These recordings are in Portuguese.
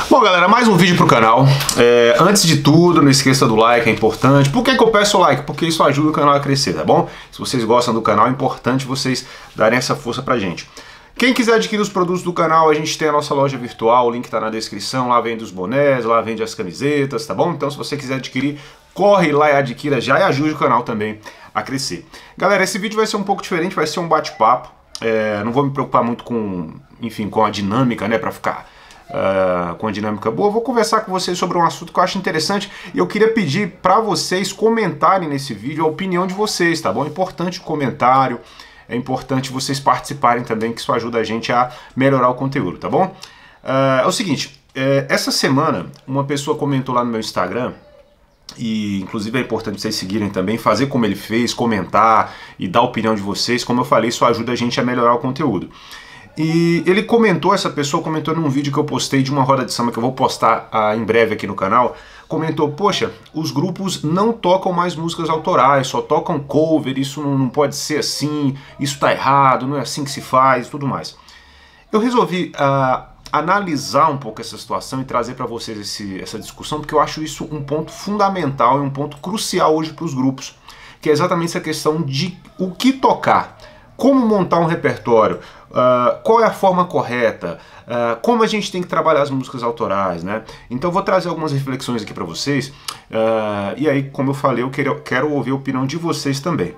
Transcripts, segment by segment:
Bom, galera, mais um vídeo pro canal. Antes de tudo, não esqueça do like, é importante. Por que eu peço o like? Porque isso ajuda o canal a crescer, tá bom? Se vocês gostam do canal, é importante vocês darem essa força pra gente. Quem quiser adquirir os produtos do canal, a gente tem a nossa loja virtual, o link tá na descrição, lá vende os bonés, lá vende as camisetas, tá bom? Então se você quiser adquirir, corre lá e adquira já e ajude o canal também a crescer. Galera, esse vídeo vai ser um pouco diferente, vai ser um bate-papo. Não vou me preocupar muito com, enfim, com a dinâmica, né, pra ficar com a dinâmica boa. Eu vou conversar com vocês sobre um assunto que eu acho interessante e eu queria pedir pra vocês comentarem nesse vídeo a opinião de vocês, tá bom? É importante o comentário. É importante vocês participarem também, que isso ajuda a gente a melhorar o conteúdo, tá bom? É o seguinte, essa semana uma pessoa comentou lá no meu Instagram, e inclusive é importante vocês seguirem também, fazer como ele fez, comentar e dar a opinião de vocês. Como eu falei, isso ajuda a gente a melhorar o conteúdo. E ele comentou, essa pessoa comentou num vídeo que eu postei de uma roda de samba que eu vou postar em breve aqui no canal, comentou, poxa, os grupos não tocam mais músicas autorais, só tocam cover, isso não pode ser assim, isso tá errado, não é assim que se faz e tudo mais. Eu resolvi analisar um pouco essa situação e trazer para vocês essa discussão, porque eu acho isso um ponto fundamental e um ponto crucial hoje para os grupos, que é exatamente essa questão de o que tocar, como montar um repertório, qual é a forma correta, como a gente tem que trabalhar as músicas autorais, né? Então eu vou trazer algumas reflexões aqui para vocês, e aí, como eu falei, eu quero ouvir a opinião de vocês também.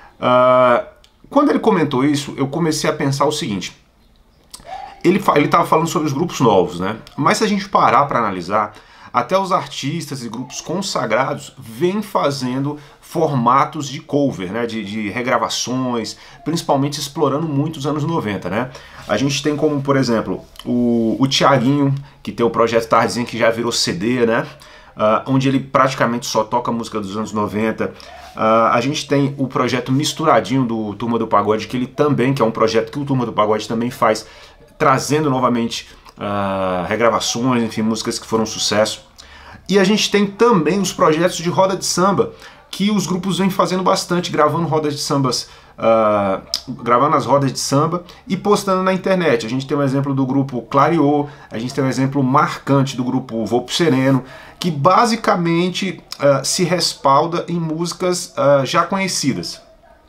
Quando ele comentou isso, eu comecei a pensar o seguinte, ele estava falando sobre os grupos novos, né? Mas se a gente parar para analisar, até os artistas e grupos consagrados vêm fazendo formatos de cover, né, de regravações, principalmente explorando muito os anos 90, né? A gente tem como, por exemplo, o Thiaguinho, que tem o projeto Tardezinha, que já virou CD, né? Onde ele praticamente só toca música dos anos 90. A gente tem o projeto Misturadinho do Turma do Pagode, que ele também, que é um projeto que o Turma do Pagode também faz, trazendo novamente regravações, enfim, músicas que foram sucesso. E a gente tem também os projetos de roda de samba, que os grupos vêm fazendo bastante, gravando rodas de sambas, gravando as rodas de samba e postando na internet. A gente tem um exemplo do grupo Clareou, a gente tem um exemplo marcante do grupo Vou Pro Sereno, que basicamente se respalda em músicas já conhecidas.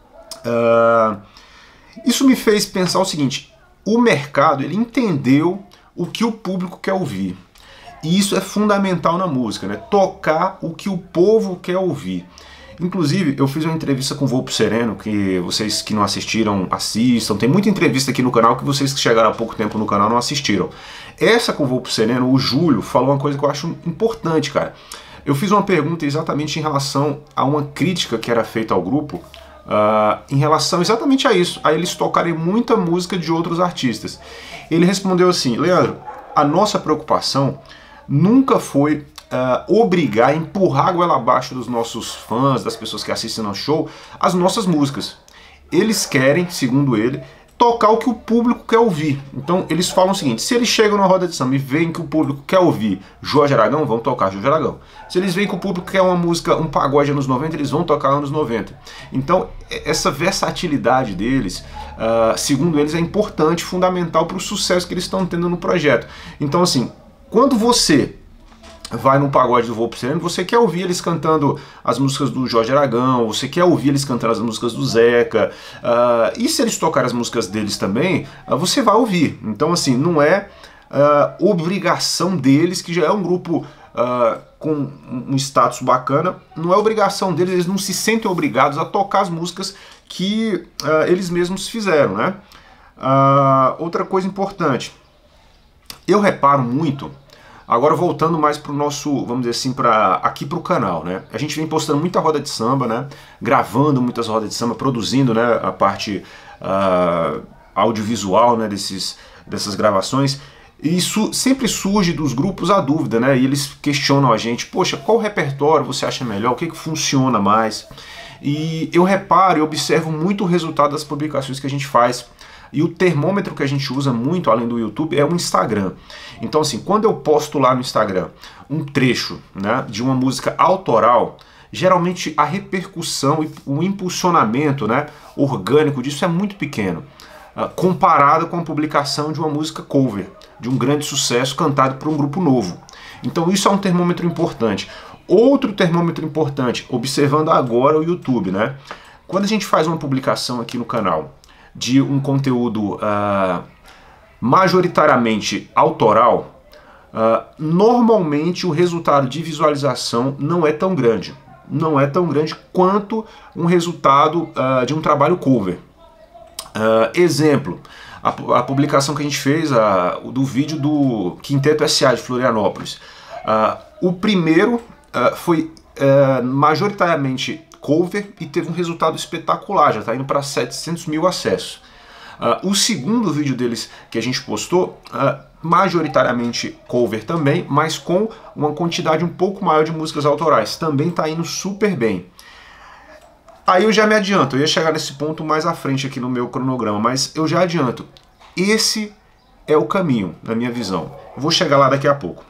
Isso me fez pensar o seguinte, o mercado ele entendeu o que o público quer ouvir. E isso é fundamental na música, né? Tocar o que o povo quer ouvir. Inclusive, eu fiz uma entrevista com o Vou Pro Sereno, que vocês que não assistiram, assistam. Tem muita entrevista aqui no canal que vocês que chegaram há pouco tempo no canal não assistiram. Essa com o Vou Pro Sereno, o Júlio, falou uma coisa que eu acho importante, cara. Eu fiz uma pergunta exatamente em relação a uma crítica que era feita ao grupo, em relação exatamente a isso, a eles tocarem muita música de outros artistas. Ele respondeu assim, Leandro, a nossa preocupação nunca foi obrigar, empurrar a goela abaixo dos nossos fãs, das pessoas que assistem ao show, as nossas músicas. Eles querem, segundo ele, tocar o que o público quer ouvir. Então eles falam o seguinte, se eles chegam na roda de samba e veem que o público quer ouvir Jorge Aragão, vão tocar Jorge Aragão. Se eles veem que o público quer uma música, um pagode anos 90, eles vão tocar anos 90. Então essa versatilidade deles, segundo eles, é importante, fundamental para o sucesso que eles estão tendo no projeto. Então assim, quando você vai no pagode do Vou Pro Sereno, você quer ouvir eles cantando as músicas do Jorge Aragão, você quer ouvir eles cantando as músicas do Zeca, e se eles tocarem as músicas deles também, você vai ouvir. Então assim, não é obrigação deles, que já é um grupo com um status bacana, não é obrigação deles, eles não se sentem obrigados a tocar as músicas que eles mesmos fizeram, né? Outra coisa importante, eu reparo muito, agora voltando mais para o nosso, vamos dizer assim, aqui para o canal, né? A gente vem postando muita roda de samba, né? Gravando muitas rodas de samba, produzindo, né, a parte audiovisual, né, dessas gravações. E isso sempre surge dos grupos a dúvida, né? E eles questionam a gente, poxa, qual repertório você acha melhor? O que funciona mais? E eu reparo e observo muito o resultado das publicações que a gente faz. E o termômetro que a gente usa muito, além do YouTube, é o Instagram. Então assim, quando eu posto lá no Instagram um trecho, né, de uma música autoral, geralmente a repercussão e o impulsionamento, né, orgânico disso é muito pequeno, comparado com a publicação de uma música cover. de um grande sucesso cantado por um grupo novo. Então isso é um termômetro importante. Outro termômetro importante, observando agora o YouTube, né? Quando a gente faz uma publicação aqui no canal de um conteúdo majoritariamente autoral, normalmente o resultado de visualização não é tão grande. Não é tão grande quanto um resultado de um trabalho cover. Exemplo, a publicação que a gente fez do vídeo do Quinteto S.A. de Florianópolis. O primeiro foi majoritariamente cover e teve um resultado espetacular, já está indo para 700 mil acessos. O segundo vídeo deles que a gente postou, majoritariamente cover também, mas com uma quantidade um pouco maior de músicas autorais, também está indo super bem. Aí eu já me adianto, eu ia chegar nesse ponto mais à frente aqui no meu cronograma, mas eu já adianto, esse é o caminho, na minha visão. Eu vou chegar lá daqui a pouco.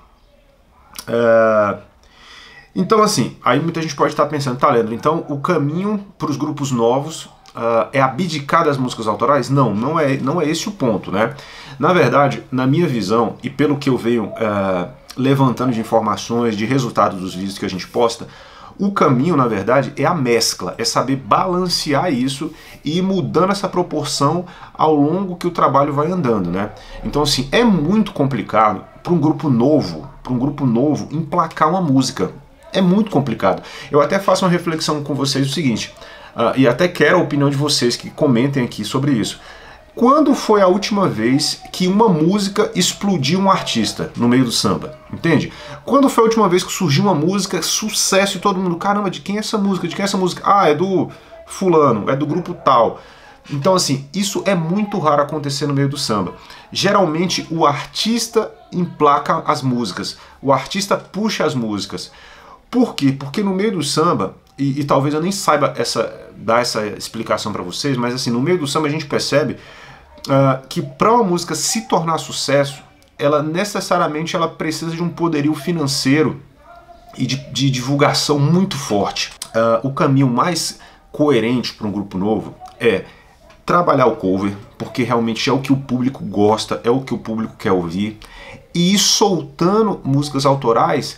Então assim, aí muita gente pode estar pensando, tá, Leandro, então o caminho para os grupos novos é abdicar das músicas autorais? Não, não é esse o ponto, né? Na verdade, na minha visão, e pelo que eu venho levantando de informações, de resultados dos vídeos que a gente posta, o caminho, na verdade, é a mescla, é saber balancear isso e ir mudando essa proporção ao longo que o trabalho vai andando, né? Então, assim, é muito complicado para um grupo novo, emplacar uma música. É muito complicado. Eu até faço uma reflexão com vocês o seguinte, e até quero a opinião de vocês que comentem aqui sobre isso. Quando foi a última vez que uma música explodiu um artista no meio do samba? Entende? Quando foi a última vez que surgiu uma música, sucesso e todo mundo, caramba, de quem é essa música? De quem é essa música? Ah, é do fulano, é do grupo tal. Então assim, isso é muito raro acontecer no meio do samba. Geralmente o artista emplaca as músicas, o artista puxa as músicas. Por quê? Porque no meio do samba, e talvez eu nem saiba dar essa explicação para vocês, mas assim, no meio do samba a gente percebe que para uma música se tornar sucesso, ela necessariamente precisa de um poderio financeiro e de divulgação muito forte. O caminho mais coerente para um grupo novo é trabalhar o cover, porque realmente é o que o público gosta, é o que o público quer ouvir, e ir soltando músicas autorais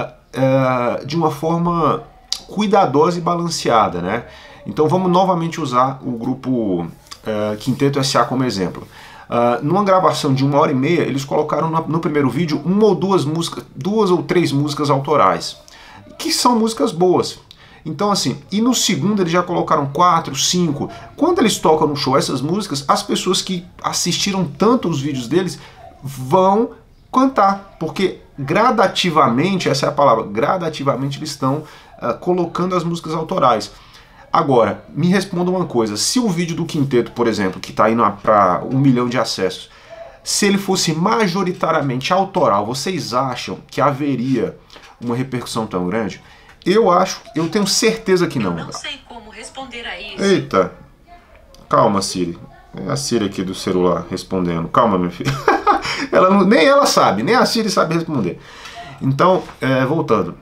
de uma forma cuidadosa e balanceada, né? Então vamos novamente usar o grupo Quinteto S.A. como exemplo. Numa gravação de 1h30, eles colocaram no primeiro vídeo duas ou três músicas autorais, que são músicas boas. Então assim, e no segundo eles já colocaram 4, 5. Quando eles tocam no show essas músicas, as pessoas que assistiram tanto os vídeos deles vão cantar, porque gradativamente, essa é a palavra, gradativamente eles estão colocando as músicas autorais. Agora, me responda uma coisa, se o vídeo do Quinteto, por exemplo, que está indo para 1 milhão de acessos, se ele fosse majoritariamente autoral, vocês acham que haveria uma repercussão tão grande? Eu tenho certeza que não. Eu não sei como responder a isso. Eita, calma, Siri. É a Siri aqui do celular respondendo. Calma, minha filha. Nem ela sabe, nem a Siri sabe responder. Então, voltando.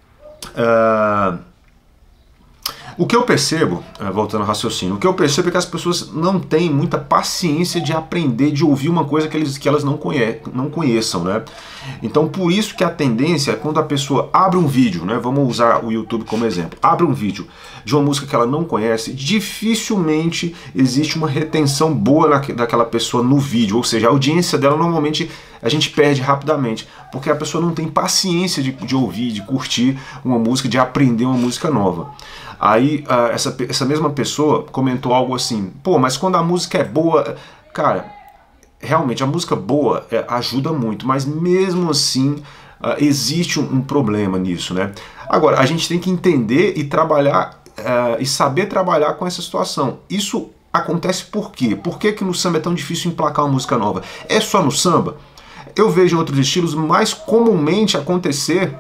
O que eu percebo, voltando ao raciocínio, o que eu percebo é que as pessoas não têm muita paciência de aprender, de ouvir uma coisa que elas não conheçam, né? Então por isso que a tendência é quando a pessoa abre um vídeo, né? Vamos usar o YouTube como exemplo, abre um vídeo de uma música que ela não conhece, dificilmente existe uma retenção boa daquela pessoa no vídeo, ou seja, a audiência dela normalmente a gente perde rapidamente, porque a pessoa não tem paciência de ouvir, de curtir uma música, de aprender uma música nova. Aí essa mesma pessoa comentou algo assim, pô, mas quando a música é boa, cara, realmente a música boa ajuda muito, mas mesmo assim existe um problema nisso, né? Agora, a gente tem que entender e trabalhar e saber trabalhar com essa situação. Isso acontece por quê? Por que que no samba é tão difícil emplacar uma música nova? É só no samba? Eu vejo em outros estilos mais comumente acontecer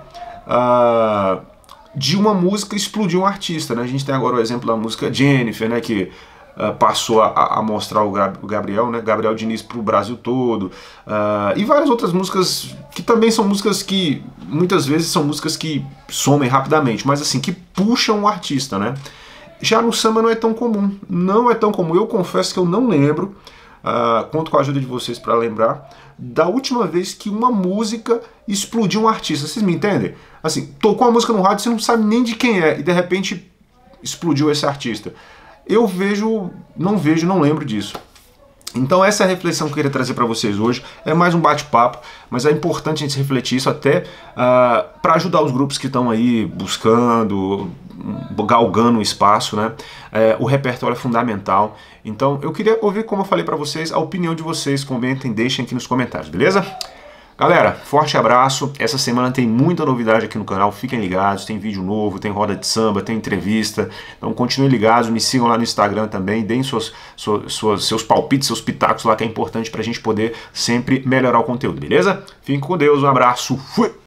de uma música explodir um artista, né? A gente tem agora o exemplo da música Jennifer, né? Que passou a mostrar o Gabriel, né? Gabriel Diniz para o Brasil todo, e várias outras músicas que também são músicas que muitas vezes são músicas que somem rapidamente, mas assim, que puxam o artista, né? Já no samba não é tão comum, não é tão comum. Eu confesso que eu não lembro conto com a ajuda de vocês para lembrar da última vez que uma música explodiu um artista. Vocês me entendem? Assim, tocou uma música no rádio, você não sabe nem de quem é, e de repente explodiu esse artista. Eu não lembro disso. Então essa é a reflexão que eu queria trazer para vocês hoje. É mais um bate-papo, mas é importante a gente refletir isso até para ajudar os grupos que estão aí buscando, galgando o espaço, né? O repertório é fundamental. Então eu queria ouvir, como eu falei para vocês, a opinião de vocês. Comentem, deixem aqui nos comentários, beleza? Galera, forte abraço. Essa semana tem muita novidade aqui no canal, fiquem ligados, tem vídeo novo, tem roda de samba, tem entrevista. Então continuem ligados, me sigam lá no Instagram também, deem seus palpites, seus pitacos lá, que é importante pra gente poder sempre melhorar o conteúdo, beleza? Fiquem com Deus, um abraço, fui!